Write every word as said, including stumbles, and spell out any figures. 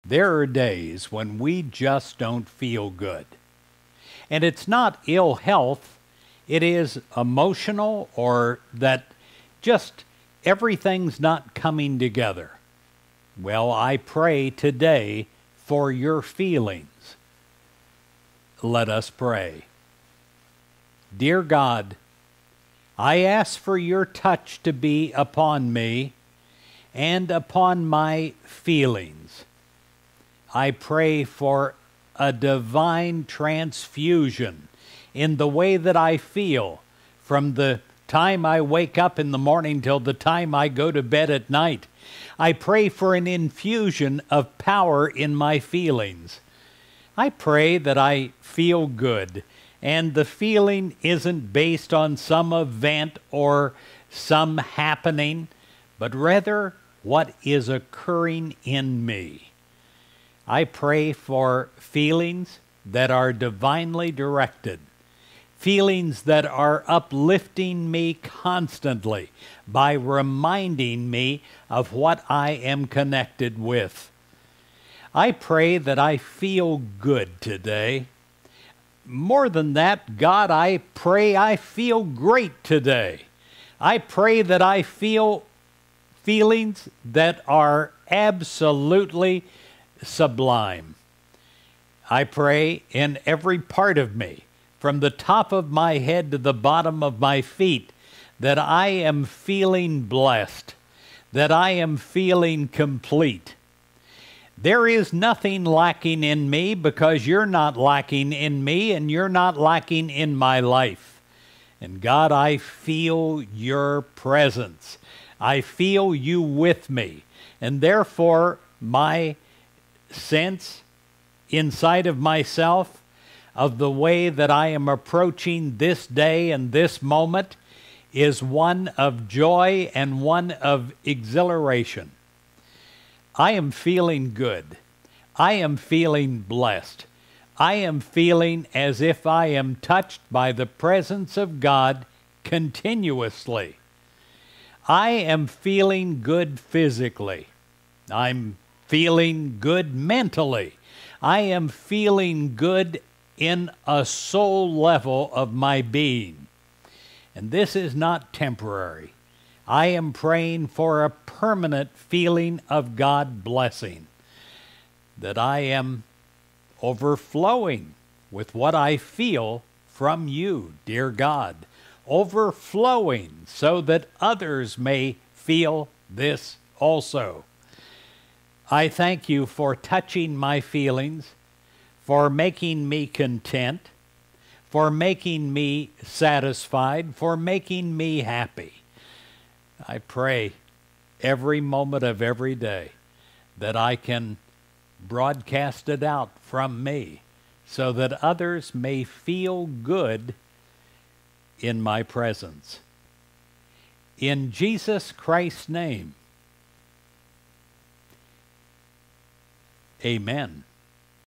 There are days when we just don't feel good. And it's not ill health, it is emotional, or that just everything's not coming together. Well, I pray today for your feelings. Let us pray. Dear God, I ask for your touch to be upon me and upon my feelings. I pray for a divine transfusion in the way that I feel from the time I wake up in the morning till the time I go to bed at night. I pray for an infusion of power in my feelings. I pray that I feel good, and the feeling isn't based on some event or some happening, but rather what is occurring in me. I pray for feelings that are divinely directed, feelings that are uplifting me constantly by reminding me of what I am connected with. I pray that I feel good today. More than that, God, I pray I feel great today. I pray that I feel feelings that are absolutely sublime. I pray in every part of me, from the top of my head to the bottom of my feet, that I am feeling blessed, that I am feeling complete. There is nothing lacking in me because you're not lacking in me and you're not lacking in my life. And God, I feel your presence. I feel you with me. And therefore, my sense inside of myself of the way that I am approaching this day and this moment is one of joy and one of exhilaration. I am feeling good. I am feeling blessed. I am feeling as if I am touched by the presence of God continuously. I am feeling good physically. I'm feeling good mentally. I am feeling good in a soul level of my being. And this is not temporary. I am praying for a permanent feeling of God blessing, that I am overflowing with what I feel from you, dear God, overflowing so that others may feel this also. I thank you for touching my feelings, for making me content, for making me satisfied, for making me happy. I pray every moment of every day that I can broadcast it out from me so that others may feel good in my presence. In Jesus Christ's name, amen.